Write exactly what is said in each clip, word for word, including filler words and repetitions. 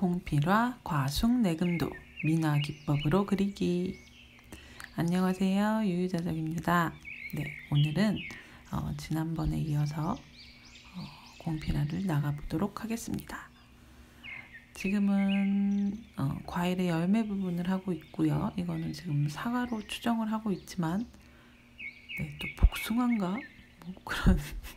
공필화, 과숙, 내금도, 민화 기법으로 그리기. 안녕하세요, 유유자적입니다. 네, 오늘은 어, 지난번에 이어서 어, 공필화를 나가보도록 하겠습니다. 지금은 어, 과일의 열매 부분을 하고 있고요. 이거는 지금 사과로 추정을 하고 있지만 네, 또 복숭아인가? 뭐 그런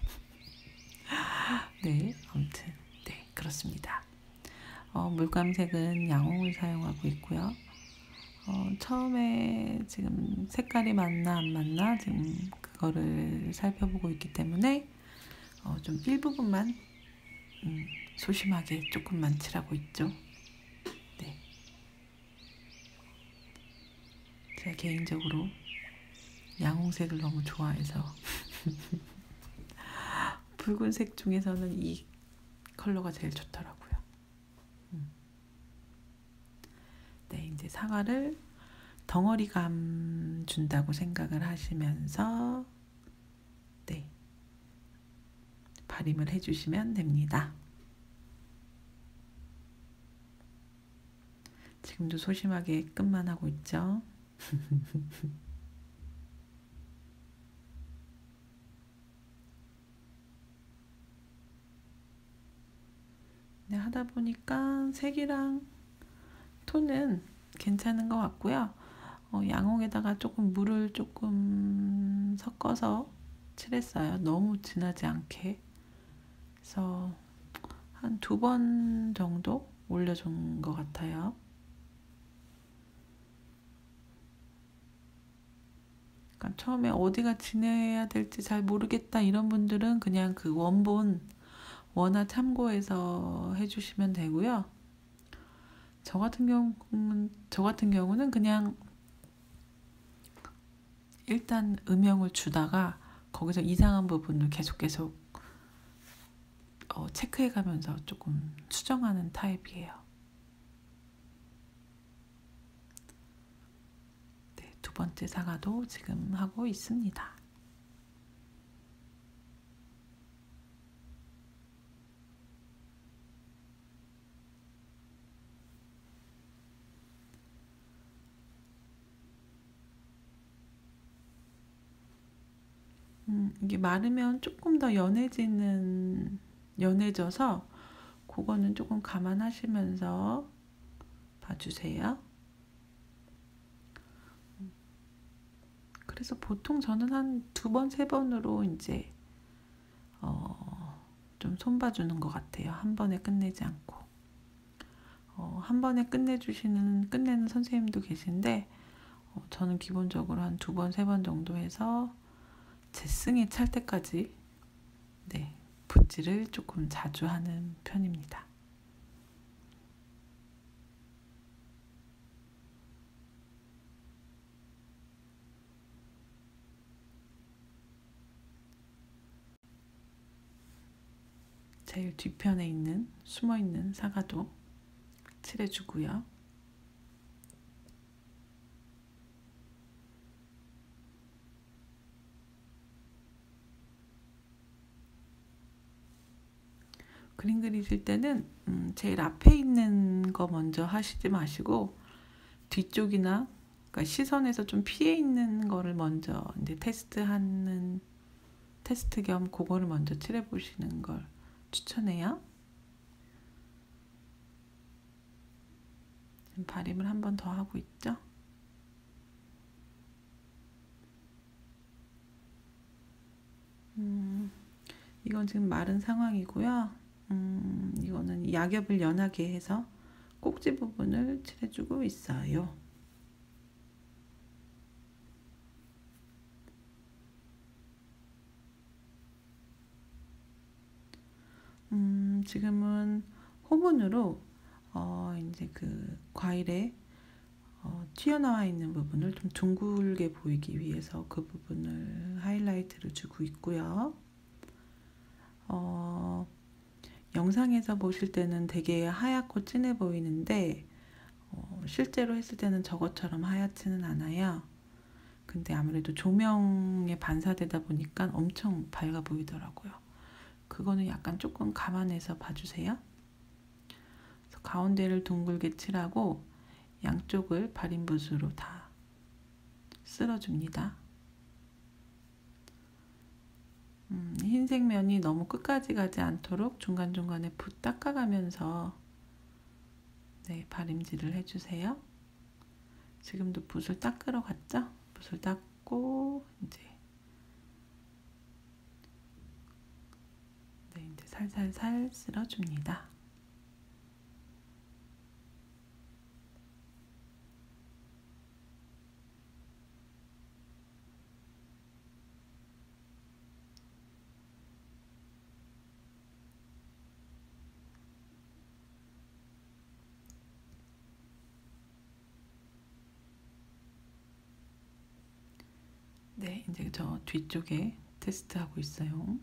네, 아무튼 네, 그렇습니다. 어, 물감색은 양홍을 사용하고 있고요. 어, 처음에 지금 색깔이 맞나 안 맞나 지금 그거를 살펴보고 있기 때문에 어, 좀 일부분만 음, 소심하게 조금만 칠하고 있죠. 네. 제가 개인적으로 양홍색을 너무 좋아해서 붉은색 중에서는 이 컬러가 제일 좋더라고요. 음. 네, 이제 사과를 덩어리감 준다고 생각을 하시면서 네, 발림을 해주시면 됩니다. 지금도 소심하게 끝만 하고 있죠. 네, 하다 보니까 색이랑 톤은 괜찮은 것 같고요. 어, 양홍에다가 조금 물을 조금 섞어서 칠했어요. 너무 진하지 않게. 그래서 한 두 번 정도 올려준 것 같아요. 그러니까 처음에 어디가 진해야 될지 잘 모르겠다 이런 분들은 그냥 그 원본 원화 참고해서 해주시면 되고요. 저 같은 경우는 저 같은 경우는 그냥 일단 음영을 주다가 거기서 이상한 부분을 계속 계속 어, 체크해가면서 조금 수정하는 타입이에요. 네, 두 번째 사과도 지금 하고 있습니다. 음, 이게 마르면 조금 더 연해지는 연해져서 그거는 조금 감안하시면서 봐주세요. 그래서 보통 저는 한 두 번, 세 번으로 이제 어, 좀 손봐주는 것 같아요. 한 번에 끝내지 않고. 어, 한 번에 끝내주시는, 끝내는 선생님도 계신데, 어, 저는 기본적으로 한 두 번, 세 번 정도 해서 제 승에 찰 때까지, 네, 붓질을 조금 자주 하는 편입니다. 제일 뒤편에 있는 숨어있는 사과도 칠해주고요. 그림 그리실 때는 음, 제일 앞에 있는 거 먼저 하시지 마시고 뒤쪽이나 그러니까 시선에서 좀 피해 있는 거를 먼저 이제 테스트하는 테스트 겸 그거를 먼저 칠해 보시는 걸 추천해요. 지금 발림을 한 번 더 하고 있죠. 음, 이건 지금 마른 상황이고요. 음, 이거는 약엽을 연하게 해서 꼭지 부분을 칠해주고 있어요. 음, 지금은 호분으로 어, 이제 그 과일에 어, 튀어나와 있는 부분을 좀 둥글게 보이기 위해서 그 부분을 하이라이트를 주고 있고요. 어, 영상에서 보실 때는 되게 하얗고 진해 보이는데 어, 실제로 했을 때는 저것처럼 하얗지는 않아요. 근데 아무래도 조명에 반사되다 보니까 엄청 밝아 보이더라고요. 그거는 약간 조금 감안해서 봐주세요. 가운데를 둥글게 칠하고 양쪽을 발인붓으로 다 쓸어줍니다. 음, 흰색 면이 너무 끝까지 가지 않도록 중간중간에 붓 닦아가면서 네, 발림질을 해주세요. 지금도 붓을 닦으러 갔죠? 붓을 닦고 이제 네, 이제 살살살 쓸어줍니다. 네, 이제 저 뒤쪽에 테스트하고 있어요.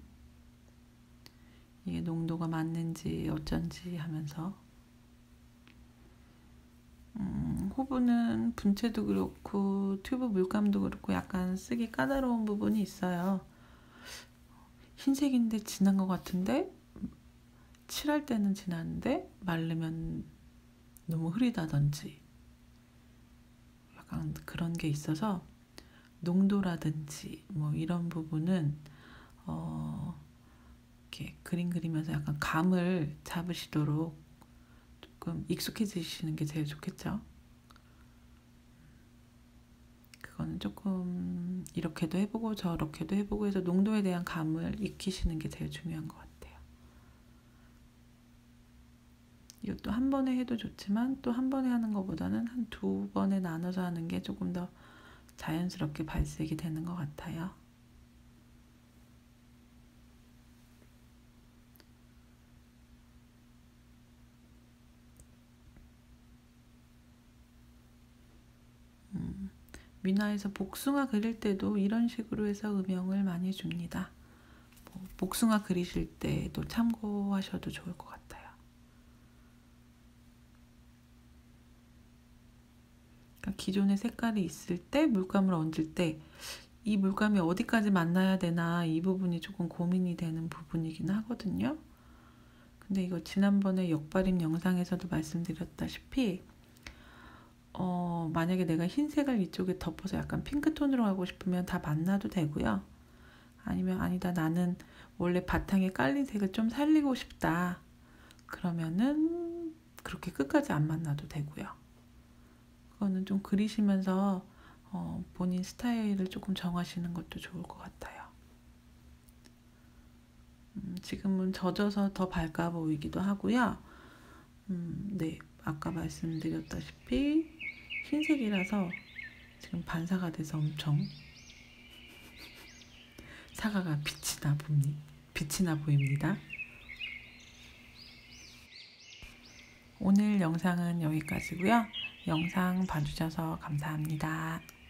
이게 농도가 맞는지 어쩐지 하면서 음, 호브는 분체도 그렇고 튜브 물감도 그렇고 약간 쓰기 까다로운 부분이 있어요. 흰색인데 진한 것 같은데 칠할 때는 진한데 말르면 너무 흐리다든지 약간 그런 게 있어서 농도라든지 뭐 이런 부분은 어 이렇게 그림 그리면서 약간 감을 잡으시도록 조금 익숙해지시는 게 제일 좋겠죠. 그거는 조금 이렇게도 해보고 저렇게도 해보고 해서 농도에 대한 감을 익히시는 게 제일 중요한 것 같아요. 이것도 한 번에 해도 좋지만 또 한 번에 하는 것보다는 한 두 번에 나눠서 하는 게 조금 더 자연스럽게 발색이 되는 것 같아요. 음, 미나에서 복숭아 그릴 때도 이런 식으로 해서 음영을 많이 줍니다. 뭐 복숭아 그리실 때도 참고하셔도 좋을 것 같아요. 그러니까 기존의 색깔이 있을 때 물감을 얹을 때 이 물감이 어디까지 만나야 되나 이 부분이 조금 고민이 되는 부분이긴 하거든요. 근데 이거 지난번에 역발림 영상에서도 말씀드렸다시피 어, 만약에 내가 흰색을 이쪽에 덮어서 약간 핑크톤으로 하고 싶으면 다 만나도 되고요. 아니면 아니다 나는 원래 바탕에 깔린 색을 좀 살리고 싶다. 그러면은 그렇게 끝까지 안 만나도 되고요. 그거는 좀 그리시면서 어, 본인 스타일을 조금 정하시는 것도 좋을 것 같아요. 음, 지금은 젖어서 더 밝아 보이기도 하고요. 음, 네, 아까 말씀드렸다시피 흰색이라서 지금 반사가 돼서 엄청 사과가 빛이 나 보니 빛이 나 보입니다. 오늘 영상은 여기까지고요. 영상 봐주셔서 감사합니다.